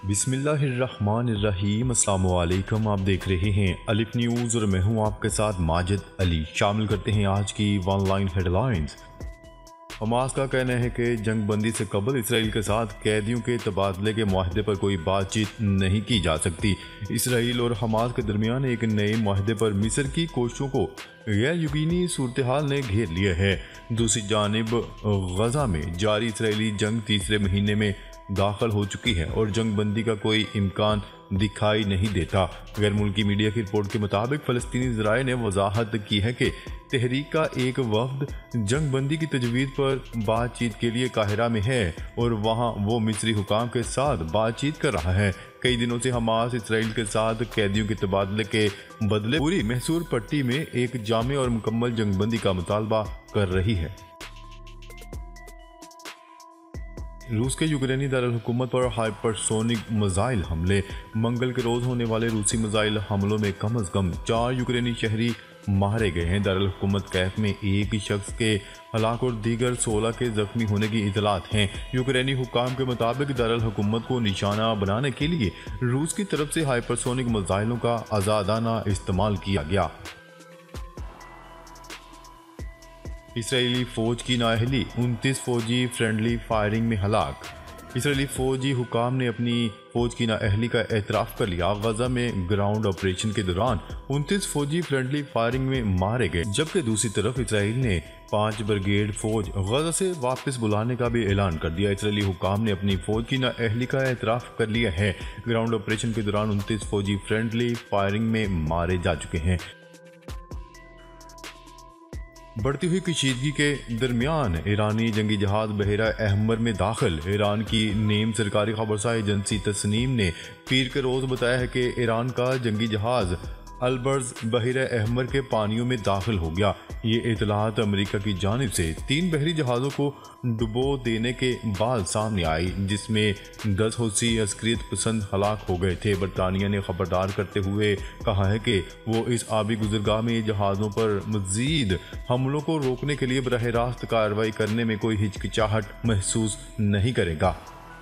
बिस्मिल्लाहिर्रहमानिर्रहीम। अस्सलाम वालेकुम। आप देख रहे हैं अलिफ न्यूज़ और मैं हूं आपके साथ माजिद अली। शामिल करते हैं आज की वन लाइन हेडलाइंस। हमास का कहना है कि जंग बंदी से कबल इसराइल के साथ कैदियों के तबादले के माहदे पर कोई बातचीत नहीं की जा सकती। इसराइल और हमास के दरमियान एक नए माहदे पर मिस्र की कोशिशों को गैर यकीनी सूरत हाल ने घेर लिया है। दूसरी जानिब गजा में जारी इसराइली जंग तीसरे महीने में दाखिल हो चुकी है और जंग बंदी का कोई इम्कान दिखाई नहीं देता। गैर मुल्की मीडिया की रिपोर्ट के मुताबिक फ़लस्तीनी ज़राए ने वजाहत की है कि तहरीक का एक वफ्द जंग बंदी की तजवीज़ पर बातचीत के लिए काहिरा में है और वहाँ वो मिस्री हुकाम के साथ बातचीत कर रहा है। कई दिनों से हमास इसराइल के साथ कैदियों के तबादले के बदले पूरी महसूर पट्टी में एक जामे और मुकम्मल जंग बंदी का मुतालबा कर रही है। रूस के यूक्रेनी दारुल हुकूमत पर हाइपरसोनिक मिसाइल हमले। मंगल के रोज़ होने वाले रूसी मिसाइल हमलों में कम अज़ कम 4 यूक्रेनी शहरी मारे गए हैं। दारुल हुकूमत कैफ में एक शख्स के हलाक और दीगर 16 के जख्मी होने की इतलात हैं। यूक्रेनी हुकाम के मुताबिक दारुल हुकूमत को निशाना बनाने के लिए रूस की तरफ से हाइपरसोनिक मिसाइलों का आज़ादाना इस्तेमाल किया गया। इसराइली फ़ौज की नाअहली, 29 फ़ौजी फ्रेंडली फायरिंग में हलाक। इसराइली फ़ौजी हुकाम ने अपनी फ़ौज की नाअहली का एतराफ़ कर लिया। गजा में ग्राउंड ऑपरेशन के दौरान 29 फ़ौजी फ्रेंडली फायरिंग में मारे गए, जबकि दूसरी तरफ इसराइल ने 5 ब्रिगेड फ़ौज गजा से वापस बुलाने का भी ऐलान कर दिया। इसराइली हुकाम ने अपनी फ़ौज की नाअहली का एतराफ़ कर लिया है। ग्राउंड ऑपरेशन के दौरान 29 फ़ौजी फ्रेंडली फायरिंग में मारे जा चुके हैं। बढ़ती हुई कशीदगी के दरमियान ईरानी जंगी जहाज बहरा अहमर में दाखिल। ईरान की नेम सरकारी खबरसार एजेंसी तस्नीम ने पीर के रोज़ बताया है कि ईरान का जंगी जहाज अलबर्ज बहरा अहमर के पानियों में दाखिल हो गया। ये इतलात अमेरिका की जानिब से 3 बहरी जहाज़ों को डुबो देने के बाद सामने आई, जिसमें 10 हौसी अस्करियत पसंद हलाक हो गए थे। बरतानिया ने खबरदार करते हुए कहा है कि वो इस आबी गुजरगाह में जहाज़ों पर मज़ीद हमलों को रोकने के लिए बराह रास्त कार्रवाई करने में कोई हिचकिचाहट महसूस नहीं करेगा।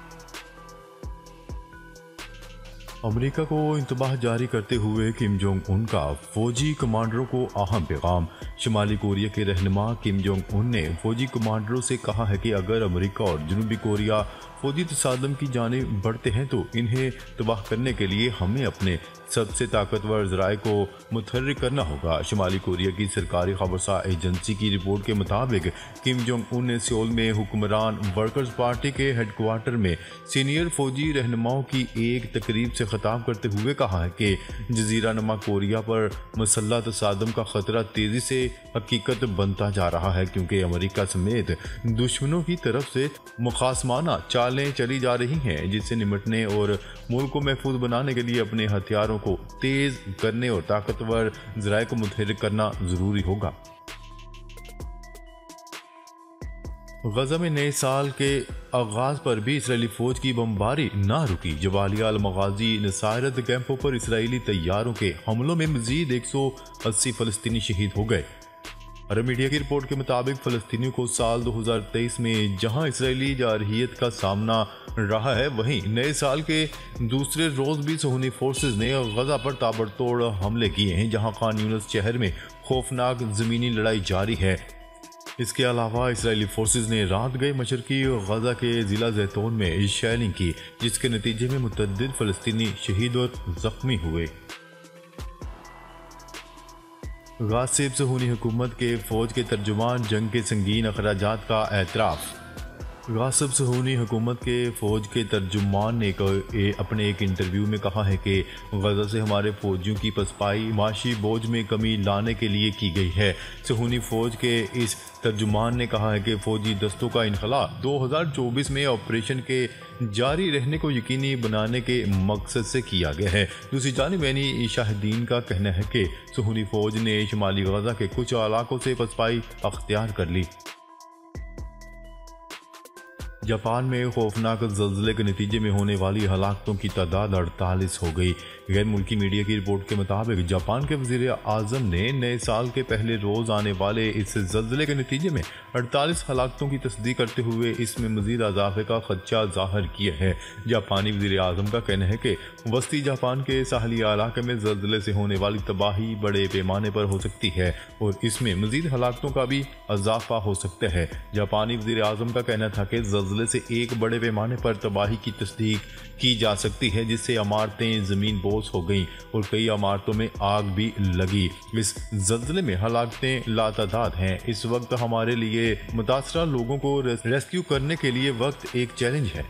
अमेरिका को इंतबाह जारी करते हुए किम जोंग उन का फौजी कमांडरों को अहम पैगाम। शुमाली कोरिया के रहनुमा किम जोंग उन ने फौजी कमांडरों से कहा है कि अगर अमेरिका और जनूबी कोरिया फौजी तसादम की जानिब बढ़ते हैं तो इन्हें तबाह करने के लिए हमें अपने सबसे ताकतवर ज़राए को मुतहर्रिक करना होगा। शुमाली कोरिया की सरकारी खबरसार एजेंसी की रिपोर्ट के मुताबिक किम जोंग उन ने सियोल में हुक्मरान वर्कर्स पार्टी के हेडक्वार्टर में सीनियर फौजी रहनुमाओं की एक तकरीब से खिताब करते हुए कहा है कि जजीरा नुमा कोरिया पर मुसल्लह तसादम का खतरा तेज़ी से हकीकत बनता जा रहा है, क्योंकि अमेरिका समेत दुश्मनों की तरफ से मुखासमाना चालें चली जा रही हैं, जिससे निपटने और मुल्क को महफूज बनाने के लिए अपने हथियारों को तेज करने और ताकतवर ज़राए को मुतहर्रिक करना जरूरी होगा। गजा में नए साल के आगाज पर भी इसराइली फौज की बमबारी ना रुकी। जबालिया अल-मगाजी नसारत कैंपों पर इसराइली तैयारों के हमलों में मजीद 180 फ़लस्तीनी शहीद हो गए। अरब मीडिया की रिपोर्ट के मुताबिक फ़लस्तीनियों को साल 2023 में जहां इसराइली जारहियत का सामना रहा है, वहीं नए साल के दूसरे रोज़ भी सुहनी फोर्सेज ने गजा पर ताबड़तोड़ हमले किए हैं, जहां खान यूनिस शहर में खौफनाक ज़मीनी लड़ाई जारी है। इसके अलावा इसराइली फोर्सेज ने रात गए मशरकी गजा के ज़िला जैतून में शेलिंग की, जिसके नतीजे में मुतअद्दिद फ़लस्तीनी शहीद और ज़ख्मी हुए। गासिब सुहूनी हुकूमत के फ़ौज के तर्जुमान जंग के संगीन अखराजात का एतराफ़। गासिब सुहूनी हुकूमत के फ़ौज के तर्जुमान ने अपने एक इंटरव्यू में कहा है कि गजा से हमारे फ़ौजियों की पसपाई माशी बोझ में कमी लाने के लिए की गई है। सुहूनी फ़ौज के इस तर्जुमान ने कहा है कि फ़ौजी दस्तों का इनखला 2024 में ऑपरेशन के जारी रहने को यकीनी बनाने के मकसद से किया गया है। दूसरी जानिब यानी शाहिदीन का कहना है कि सुहूनी फ़ौज ने शुमाली गजा के कुछ इलाकों से पसपाई अख्तियार कर ली। जापान में खौफनाक ज़लज़ले के नतीजे में होने वाली हलाकतों की तादाद 48 हो गई। गैर मुल्की मीडिया की रिपोर्ट के मुताबिक जापान के वज़ीर आज़म ने नए साल के पहले रोज़ आने वाले इस ज़लज़ले के नतीजे में 48 हलाकतों की तस्दीक करते हुए इसमें मज़ीद इजाफे का खदशा ज़ाहिर किया है। जापानी वज़ीर आज़म का कहना है कि वस्ती जापान के साहली इलाके में ज़लज़ले से होने वाली तबाही बड़े पैमाने पर हो सकती है और इसमें मज़ीद हलाकतों का भी इजाफा हो सकता है। जापानी वज़ीर आज़म का कहना था कि ज़लज़ले से एक बड़े पैमाने पर तबाही की तस्दीक की जा सकती है, जिससे इमारतें ज़मीन बोस हो गईं और कई इमारतों में आग भी लगी। इस ज़लज़ले में हलाकतें लातादाद हैं। इस वक्त हमारे लिए मुतासरा लोगों को रेस्क्यू करने के लिए वक्त एक चैलेंज है।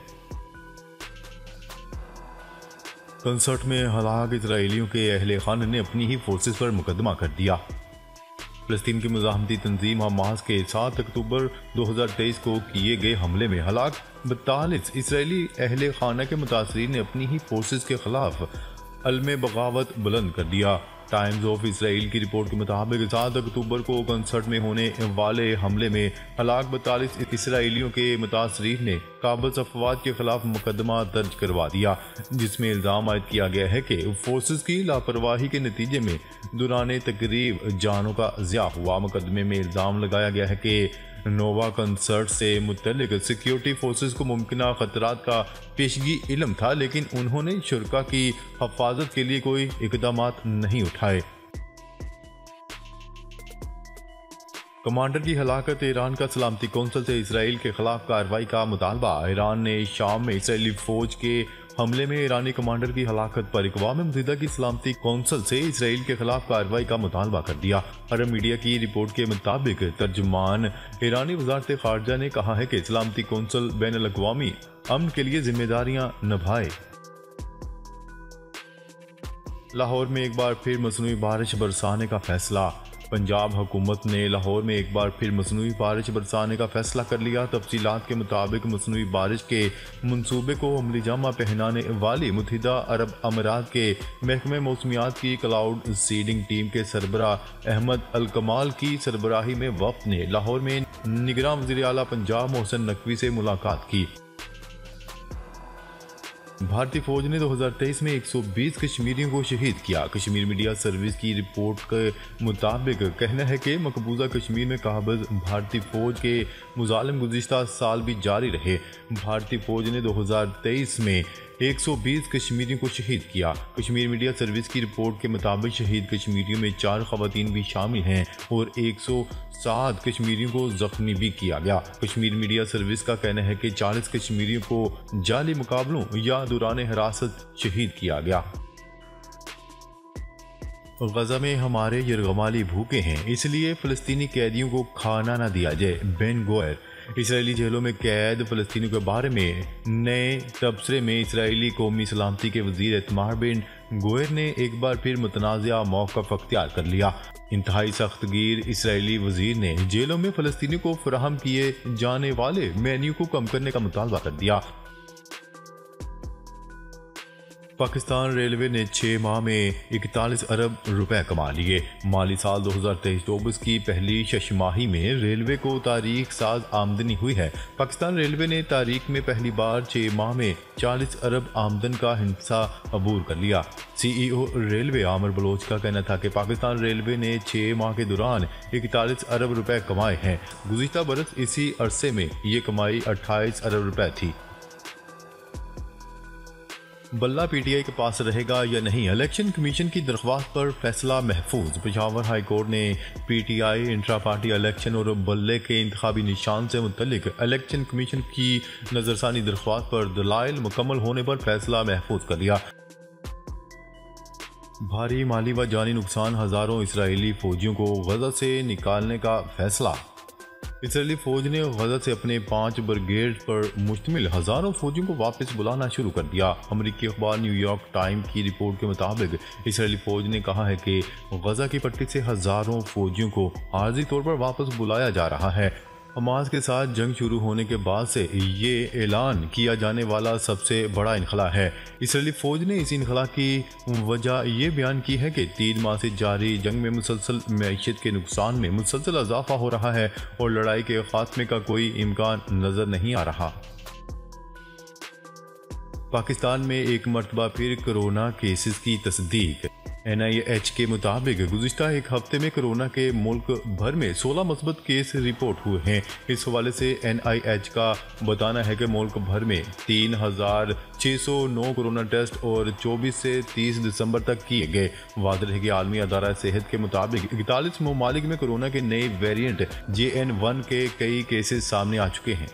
कंसर्ट में हलाक इजरायलियों के अहले खाना ने अपनी ही फोर्सेस पर मुकदमा कर दिया। फ़लस्तीन की मुज़ाहमती तंजीम हमास के 7 अक्टूबर 2023 को किए गए हमले में हलाक 42 इसराइली अहले खाना के मुतासरीन ने अपनी ही फोर्सेस के खिलाफ अलम बगावत बुलंद कर दिया। टाइम्स ऑफ इसराइल की रिपोर्ट के मुताबिक 7 अक्टूबर को कंसर्ट में होने वाले हमले में हलाक 42 इसराइलियों के मुतासरीन ने काबिज अफवाद के खिलाफ मुकदमा दर्ज करवा दिया, जिसमें इल्ज़ाम आयद किया गया है कि फोर्सेस की लापरवाही के नतीजे में दौरान तकरीब जानों का ज़िया हुआ। मुकदमे में इल्ज़ाम लगाया गया है कि नोवा कंसर्ट से मुतल्लिक सिक्योरिटी फोर्सेस को मुमकिन खतरात का पेशगी इल्म था, लेकिन उन्होंने शुरका की हिफाजत के लिए कोई इकदाम नहीं उठाए। कमांडर की हलाकत। ईरान का सलामती कौंसिल से इसराइल के खिलाफ कार्रवाई का मुतालबा। ईरान ने शाम में इसराइली फौज के हमले में ईरानी कमांडर की हलाकत पर अक़वाम मुत्तहिदा की सलामती कौंसिल से इसराइल के खिलाफ कार्रवाई का मुतालबा कर दिया। अरब मीडिया की रिपोर्ट के मुताबिक तर्जुमान ईरानी वज़ारत ख़ारजा ने कहा है कि सलामती कौंसिल बैनुल-अक़वामी अमन के लिए जिम्मेदारियां निभाए। लाहौर में एक बार फिर मसनूई बारिश बरसाने का फैसला। पंजाब हुकूमत ने लाहौर में एक बार फिर मसनूई बारिश बरसाने का फैसला कर लिया। तफसीलात के मुताबिक मसनूई बारिश के मंसूबे को अमली जामा पहनाने वाली मुत्तहिदा अरब अमारात के महकमे मौसमियात की क्लाउड सीडिंग टीम के सरबराह अहमद अल कमाल की सरबराही में वफ़द ने लाहौर में निगरान वज़ीर आला पंजाब मोहसिन नकवी से मुलाकात की। भारतीय फौज ने 2023 में 120 कश्मीरियों को शहीद किया। कश्मीर मीडिया सर्विस की रिपोर्ट के मुताबिक कहना है कि मकबूजा कश्मीर में काबिज भारतीय फौज के मुजालिम गुज़िश्ता साल भी जारी रहे। भारतीय फौज ने 2023 में 120 कश्मीरियों को शहीद किया। कश्मीर मीडिया सर्विस की रिपोर्ट के मुताबिक शहीद कश्मीरियों में 4 ख़वातीन भी शामिल हैं और 107 कश्मीरियों को जख्मी भी किया गया। कश्मीर मीडिया सर्विस का कहना है कि 40 कश्मीरियों को जाली मुकाबलों या दौरान हिरासत शहीद किया गया। गजा में हमारे यरगमाली भूखे हैं, इसलिए फ़लस्तीनी कैदियों को खाना न दिया जाए। बेन गोयर। इसराइली जेलों में कैद फ़लस्तीनियों के बारे में नए तबसरे में इसराइली कौमी सलामती के वज़ीर इतमार बिन गोयर ने एक बार फिर मुतनाज़ा मौक़िफ़ अख्तियार कर लिया। इंतहाई सख्तगीर इसराइली वज़ीर ने जेलों में फ़लस्तीनियों को फराहम किए जाने वाले मेन्यू को कम करने का मुतालबा कर दिया। पाकिस्तान रेलवे ने 6 माह में 41 अरब रुपए कमा लिए। माली साल 2023-24 की पहली छमाही में रेलवे को तारीख साज आमदनी हुई है। पाकिस्तान रेलवे ने तारीख में पहली बार 6 माह में 40 अरब आमदन का हिस्सा अबूर कर लिया। CEO रेलवे आमिर बलोच का कहना था कि पाकिस्तान रेलवे ने 6 माह के दौरान 41 अरब रुपए कमाए हैं। गुज़िश्ता बरस इसी अरसे में ये कमाई 28 अरब रुपए थी। बल्ला PTI के पास रहेगा या नहीं, इलेक्शन कमीशन की दरख्वास्त पर फैसला महफूज। पेशावर हाई कोर्ट ने PTI इंट्रा पार्टी इलेक्शन और बल्ले के इंतखाबी निशान से मुतल्लिक इलेक्शन कमीशन की नजरसानी दरख्वास्त पर दलाइल मुकम्मल होने पर फैसला महफूज कर लिया। भारी माली व जानी नुकसान, हज़ारों इसराइली फौजियों को गजा से निकालने का फैसला। इसराइली फौज ने गजा से अपने 5 ब्रिगेड पर मुश्तमिल हज़ारों फौजियों को वापस बुलाना शुरू कर दिया। अमरीकी अखबार न्यूयॉर्क टाइम की रिपोर्ट के मुताबिक इसराइली फौज ने कहा है कि गजा की पट्टी से हज़ारों फौजियों को आर्जी तौर पर वापस बुलाया जा रहा है। हमास के साथ जंग शुरू होने के बाद से ये ऐलान किया जाने वाला सबसे बड़ा इनखला है। इसराइली फौज ने इस इनखला की वजह ये बयान की है कि 3 माह से जारी जंग में मुसलसल मैशियत के नुकसान में मुसलसल इजाफा हो रहा है और लड़ाई के खात्मे का कोई इम्कान नज़र नहीं आ रहा। पाकिस्तान में एक मरतबा फिर कोरोना केसेस की तस्दीक। NIH के मुताबिक गुज़िश्ता एक हफ्ते में कोरोना के मुल्क भर में 16 मुस्बत केस रिपोर्ट हुए हैं। इस हवाले से NIH का बताना है कि मुल्क भर में 3,609 कोरोना टेस्ट और 24 से 30 दिसंबर तक किए गए। वाज़ेह है कि आलमी अदारा सेहत के मुताबिक 41 ममालिक में कोरोना के नए वेरिएंट JN1 के कई केसेस सामने आ चुके हैं।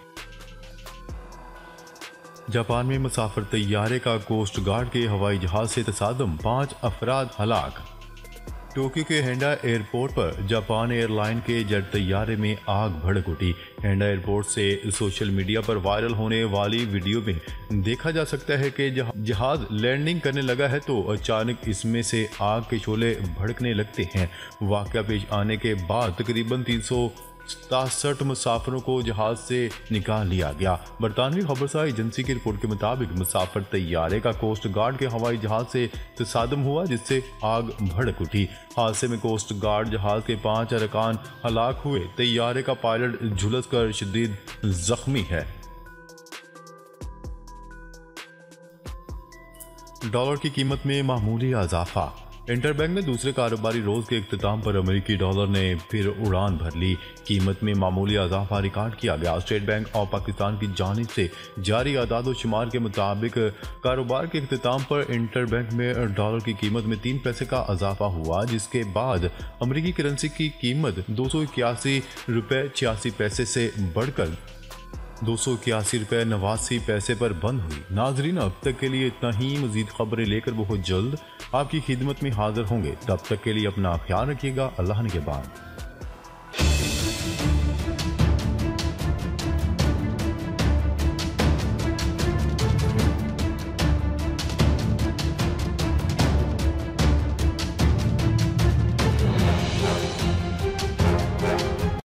जापान में मुसाफिर तैयारे का कोस्ट गार्ड के हवाई जहाज से तसादम, 5 अफराद हलाक। टोक्यो के हेंडा एयरपोर्ट पर जापान एयरलाइन के जेट तैयारे में आग भड़क उठी। हेंडा एयरपोर्ट से सोशल मीडिया पर वायरल होने वाली वीडियो में देखा जा सकता है कि जहाज लैंडिंग करने लगा है तो अचानक इसमें से आग के शोले भड़कने लगते हैं। वाक़या पेश आने के बाद तकरीबन 367 मुसाफिरों को जहाज से निकाल लिया गया। बरतानवी खबरसार एजेंसी की रिपोर्ट के मुताबिक मुसाफिर तैयारे का कोस्ट गार्ड के हवाई जहाज से तसादम हुआ, जिससे आग भड़क उठी। हादसे में कोस्ट गार्ड जहाज के 5 अरकान हलाक हुए। तैयारे का पायलट झुलस कर शदीद जख्मी है। डॉलर की कीमत में मामूली इजाफा। इंटरबैंक ने दूसरे कारोबारी रोज के इख्तिताम पर अमेरिकी डॉलर ने फिर उड़ान भर ली। कीमत में मामूली इजाफा रिकॉर्ड किया गया। स्टेट बैंक ऑफ पाकिस्तान की जानिब से जारी आदाद और शुमार के मुताबिक कारोबार के इख्तिताम पर इंटरबैंक में डॉलर की कीमत में 3 पैसे का इजाफा हुआ, जिसके बाद अमेरिकी करेंसी की कीमत 281 रुपये 86 पैसे से बढ़कर 281 रुपये 89 पैसे पर बंद हुई। नाजरीन, अब तक के लिए इतना ही। मजीद खबरें लेकर बहुत जल्द आपकी खिदमत में हाजिर होंगे। तब तक के लिए अपना ख्याल रखिएगा। अल्लाह ने के बाद।